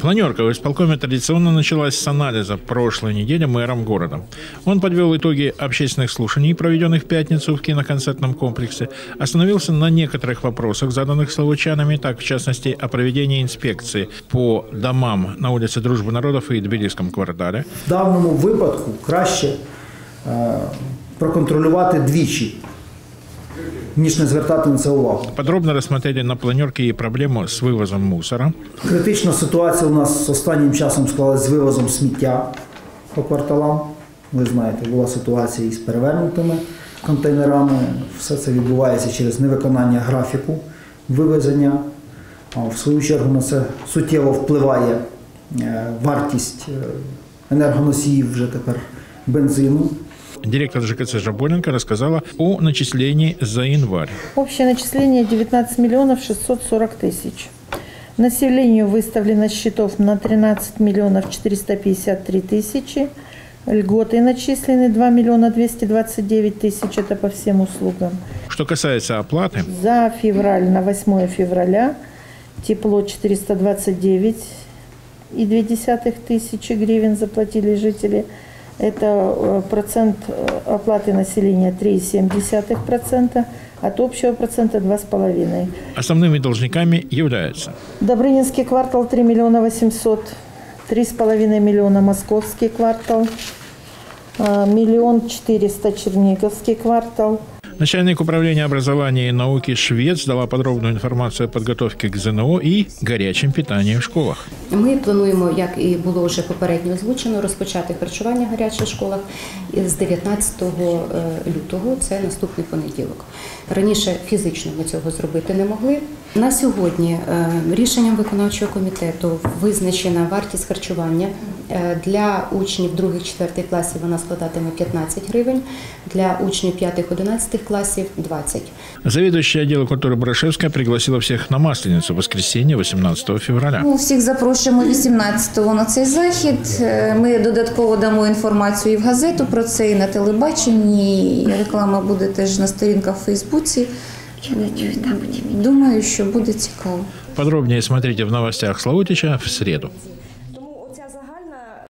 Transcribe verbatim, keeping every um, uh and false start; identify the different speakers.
Speaker 1: Планерка в исполкоме традиционно началась с анализа прошлой недели мэром города. Он подвел итоги общественных слушаний, проведенных в пятницу в киноконцертном комплексе, остановился на некоторых вопросах, заданных словочанами, так, в частности, о проведении инспекции по домам на улице Дружбы народов и Тбилисском квартале.
Speaker 2: В даному випадку краще е, проконтролювати двічі, ніж не звертати на це увагу.
Speaker 1: Подробно рассмотрели на планерке и проблему с вывозом мусора.
Speaker 2: Критична ситуація у нас останнім часом склалась з вивозом сміття по кварталам. Ви знаєте, була ситуація із перевернутими контейнерами. Все це відбувається через невиконання графіку вивезення. В свою чергу на це суттєво впливає вартість енергоносіїв вже тепер бензину.
Speaker 1: Директор ЖКЦ Жаболенко рассказала о начислении за январь.
Speaker 3: Общее начисление девятнадцать миллионов шестьсот сорок тысяч. Населению выставлено счетов на тринадцать миллионов четыреста пятьдесят три тысячи. Льготы начислены два миллиона двести двадцать девять тысяч. Это по всем услугам.
Speaker 1: Что касается оплаты.
Speaker 3: За февраль на восьмое февраля тепло четыреста двадцать девять и две десятых тысячи гривен заплатили жители. Это процент оплаты населения три и семь десятых процента, от общего процента два с половиной.
Speaker 1: Основными должниками являются
Speaker 3: Добрынинский квартал три миллиона восемьсот, три с половиной миллиона Московский квартал, миллион четыреста Черниговский квартал.
Speaker 1: Начальник управления образования и науки Швец дала подробную информацию о подготовке к ЗНО и горячем питании в школах.
Speaker 4: Ми плануємо, як і було вже попередньо озвучено, розпочати харчування в гарячих школах з дев'ятнадцятого лютого, це наступний понеділок. Раніше фізично ми цього зробити не могли. На сьогодні рішенням виконавчого комітету визначена вартість харчування для учнів других-четвертих класів вона складатиме п'ятнадцять гривень, для учнів п'ятих-одинадцятих классов двадцать.
Speaker 1: Заведующая отдела культуры Барашевская пригласила всех на Масленицу в воскресенье восемнадцатого февраля.
Speaker 5: Ми всіх запрошуємо вісімнадцятого на цей захід. Ми додатково дамо інформацію і в газету про це, і на телебаченні. І реклама буде теж на сторінках в Фейсбуці. Думаю, що буде цікаво.
Speaker 1: Подробнее смотрите в новостях Славутича в среду.